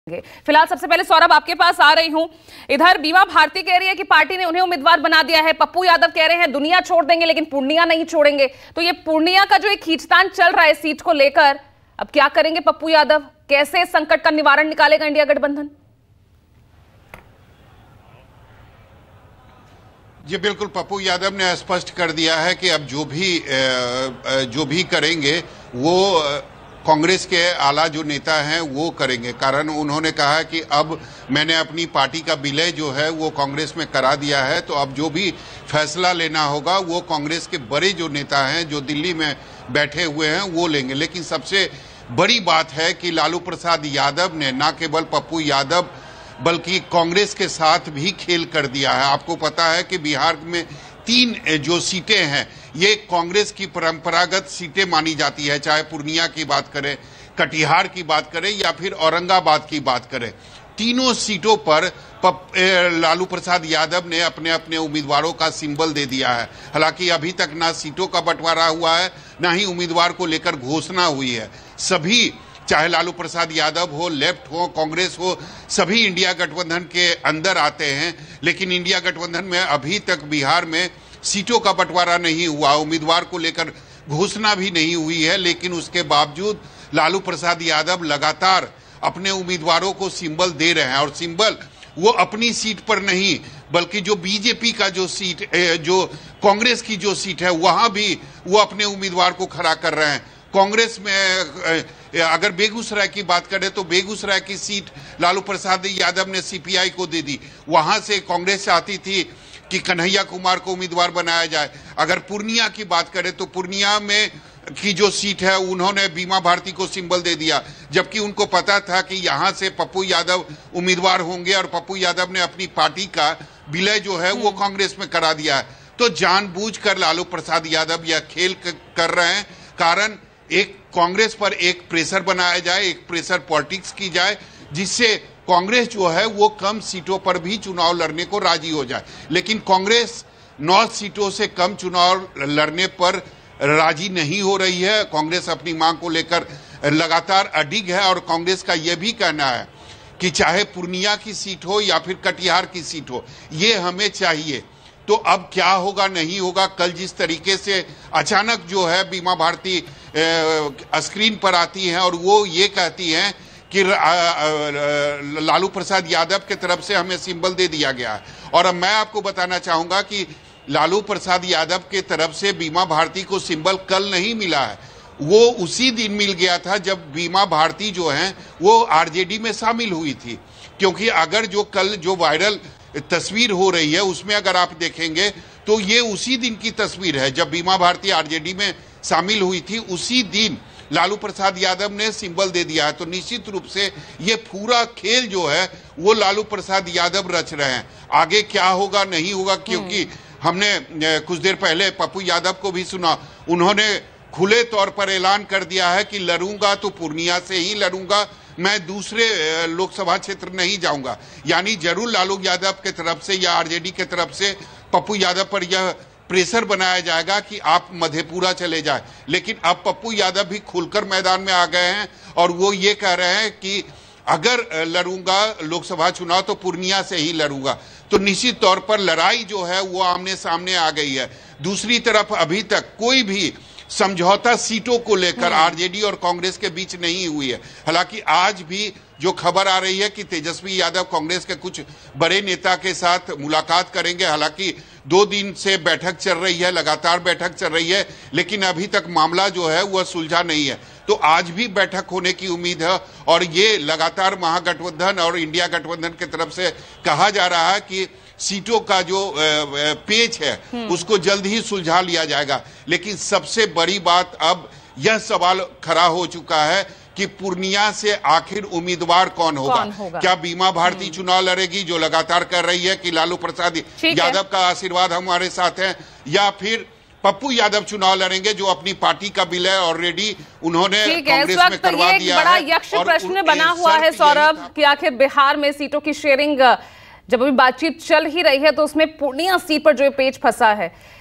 फिलहाल सबसे पहले सौरभ आपके पास आ रही हूं। इधर बीमा भारती कह रही है कि पार्टी ने उन्हें उम्मीदवार बना दिया है। पप्पू यादव कह रहे हैं दुनिया छोड़ देंगे लेकिन पूर्णिया नहीं छोड़ेंगे। तो ये पूर्णिया का जो एक खींचतान चल रहा है सीट को लेकर, अब क्या करेंगे पप्पू यादव? कैसे संकट का निवारण निकालेगा इंडिया गठबंधन? जी बिल्कुल, पप्पू यादव ने स्पष्ट कर दिया है कि अब जो भी करेंगे वो कांग्रेस के आला जो नेता हैं वो करेंगे। कारण उन्होंने कहा कि अब मैंने अपनी पार्टी का विलय जो है वो कांग्रेस में करा दिया है, तो अब जो भी फैसला लेना होगा वो कांग्रेस के बड़े जो नेता हैं जो दिल्ली में बैठे हुए हैं वो लेंगे। लेकिन सबसे बड़ी बात है कि लालू प्रसाद यादव ने न केवल पप्पू यादव बल्कि कांग्रेस के साथ भी खेल कर दिया है। आपको पता है कि बिहार में 3 जो सीटें हैं ये कांग्रेस की परंपरागत सीटें मानी जाती है, चाहे पूर्णिया की बात करें, कटिहार की बात करें या फिर औरंगाबाद की बात करें। तीनों सीटों पर लालू प्रसाद यादव ने अपने अपने उम्मीदवारों का सिंबल दे दिया है। हालांकि अभी तक ना सीटों का बंटवारा हुआ है, ना ही उम्मीदवार को लेकर घोषणा हुई है। सभी, चाहे लालू प्रसाद यादव हो, लेफ्ट हो, कांग्रेस हो, सभी इंडिया गठबंधन के अंदर आते हैं। लेकिन इंडिया गठबंधन में अभी तक बिहार में सीटों का बंटवारा नहीं हुआ, उम्मीदवार को लेकर घोषणा भी नहीं हुई है। लेकिन उसके बावजूद लालू प्रसाद यादव लगातार अपने उम्मीदवारों को सिंबल दे रहे हैं, और सिंबल वो अपनी सीट पर नहीं बल्कि जो बीजेपी का जो सीट, जो कांग्रेस की जो सीट है वहां भी वो अपने उम्मीदवार को खड़ा कर रहे हैं। कांग्रेस में अगर बेगूसराय की बात करें तो बेगूसराय की सीट लालू प्रसाद यादव ने सीपीआई को दे दी। वहां से कांग्रेस चाहती थी कि कन्हैया कुमार को उम्मीदवार बनाया जाए। अगर पूर्णिया की बात करें तो पूर्णिया में की जो सीट है उन्होंने बीमा भारती को सिंबल दे दिया, जबकि उनको पता था कि यहां से पप्पू यादव उम्मीदवार होंगे और पप्पू यादव ने अपनी पार्टी का विलय जो है वो कांग्रेस में करा दिया है। तो जानबूझकर लालू प्रसाद यादव यह खेल कर रहे हैं। कारण एक कांग्रेस पर एक प्रेशर बनाया जाए, एक प्रेशर पॉलिटिक्स की जाए, जिससे कांग्रेस जो है वो कम सीटों पर भी चुनाव लड़ने को राजी हो जाए। लेकिन कांग्रेस 9 सीटों से कम चुनाव लड़ने पर राजी नहीं हो रही है। कांग्रेस अपनी मांग को लेकर लगातार अडिग है, और कांग्रेस का यह भी कहना है कि चाहे पूर्णिया की सीट हो या फिर कटिहार की सीट हो, ये हमें चाहिए। तो अब क्या होगा नहीं होगा, कल जिस तरीके से अचानक जो है बीमा भारती स्क्रीन पर आती हैं और वो ये कहती हैं कि लालू प्रसाद यादव के तरफ से हमें सिंबल दे दिया गया है। और अब मैं आपको बताना चाहूंगा कि लालू प्रसाद यादव के तरफ से बीमा भारती को सिंबल कल नहीं मिला है, वो उसी दिन मिल गया था जब बीमा भारती जो है वो आरजेडी में शामिल हुई थी। क्योंकि अगर जो कल जो वायरल तस्वीर हो रही है उसमें अगर आप देखेंगे तो ये उसी दिन की तस्वीर है जब बीमा भारती आरजेडी में शामिल हुई थी। उसी दिन लालू प्रसाद यादव ने सिंबल दे दिया है। तो निश्चित रूप से ये पूरा खेल जो है वो लालू प्रसाद यादव रच रहे हैं। आगे क्या होगा नहीं होगा, क्योंकि हमने कुछ देर पहले पप्पू यादव को भी सुना, उन्होंने खुले तौर पर ऐलान कर दिया है कि लड़ूंगा तो पूर्णिया से ही लड़ूंगा, मैं दूसरे लोकसभा क्षेत्र नहीं जाऊंगा। यानी जरूर लालू यादव के तरफ से या आरजेडी के तरफ से पप्पू यादव पर यह प्रेशर बनाया जाएगा कि आप मधेपुरा चले जाए। लेकिन अब पप्पू यादव भी खुलकर मैदान में आ गए हैं और वो ये कह रहे हैं कि अगर लड़ूंगा लोकसभा चुनाव तो पूर्णिया से ही लड़ूंगा। तो निश्चित तौर पर लड़ाई जो है वो आमने सामने आ गई है। दूसरी तरफ अभी तक कोई भी समझौता सीटों को लेकर आरजेडी और कांग्रेस के बीच नहीं हुई है। हालांकि आज भी जो खबर आ रही है कि तेजस्वी यादव कांग्रेस के कुछ बड़े नेता के साथ मुलाकात करेंगे। हालांकि 2 दिन से बैठक चल रही है, लगातार बैठक चल रही है, लेकिन अभी तक मामला जो है वह सुलझा नहीं है। तो आज भी बैठक होने की उम्मीद है, और ये लगातार महागठबंधन और इंडिया गठबंधन की तरफ से कहा जा रहा है कि सीटों का जो पेच है उसको जल्द ही सुलझा लिया जाएगा। लेकिन सबसे बड़ी बात अब यह सवाल खड़ा हो चुका है कि पूर्णिया से आखिर उम्मीदवार कौन होगा? क्या बीमा भारती चुनाव लड़ेगी जो लगातार कर रही है कि लालू प्रसाद यादव का आशीर्वाद हमारे साथ है, या फिर पप्पू यादव चुनाव लड़ेंगे जो अपनी पार्टी का विलय ऑलरेडी उन्होंने कांग्रेस में करवा दिया है? बड़ा यक्ष प्रश्न बना हुआ है सौरभ कि आखिर बिहार में सीटों की शेयरिंग जब अभी बातचीत चल ही रही है तो उसमें पूर्णिया सीट पर जो पेच फंसा है,